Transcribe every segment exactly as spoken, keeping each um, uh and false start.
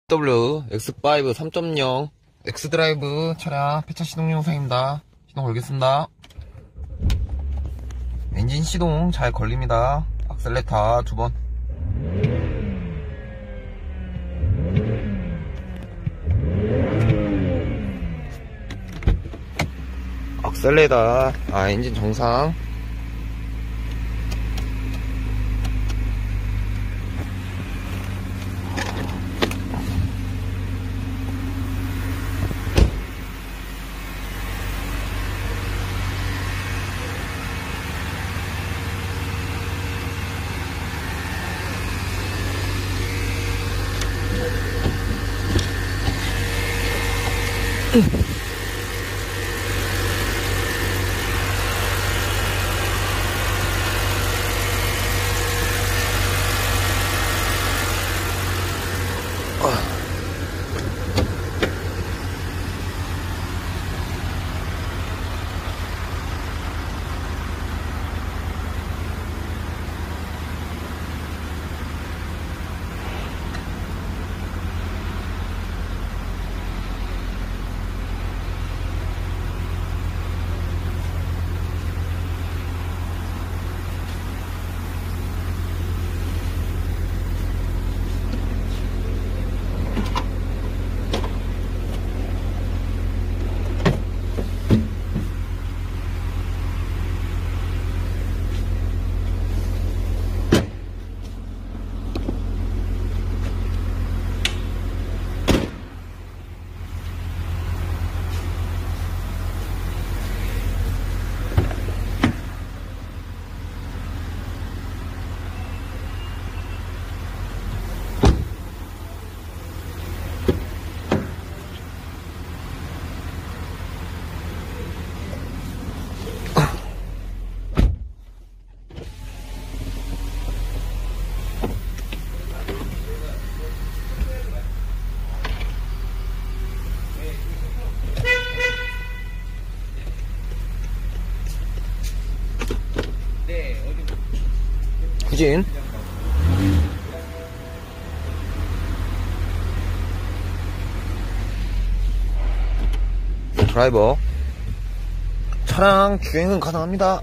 더블유 엑스 파이브 삼 점 영 엑스드라이브 차량 폐차 시동 영상입니다. 시동 걸겠습니다. 엔진 시동 잘 걸립니다. 악셀레터 두 번. 악셀레터, 아, 엔진 정상. 후진. 드라이버. 차량 주행은 가능합니다.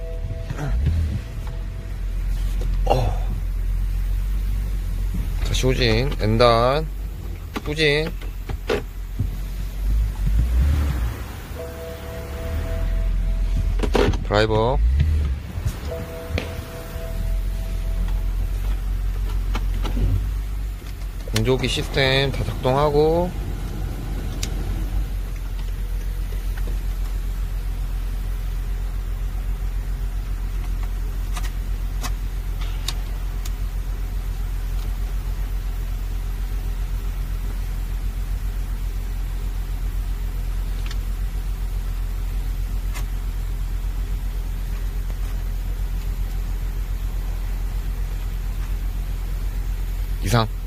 어. 다시 후진. 엔단. 후진. 드라이버. 공조기 시스템 다 작동하고, 이상.